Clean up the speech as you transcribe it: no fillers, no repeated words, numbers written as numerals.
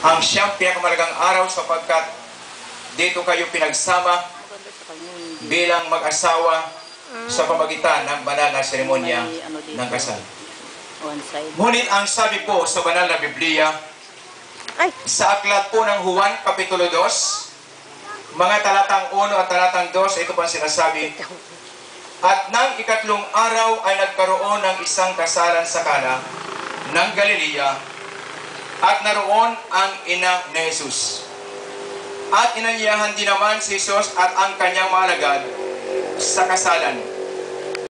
ang siyang pinakamalagang araw sapagkat dito kayo pinagsama bilang mag-asawa sa pamagitan ng banal na seremonya ng kasal. Ngunit ang sabi po sa banal na Biblia, sa aklat po ng Juan, Kapitulo 2, mga talatang 1 at talatang 2, ito po ang sinasabi, at nang ikatlong araw ay nagkaroon ng isang kasalan sa Kana ng Galilea, at naroon ang ina ni Jesus. At inanyayahan din naman si Jesus at ang kanyang mga alagad sa kasalan.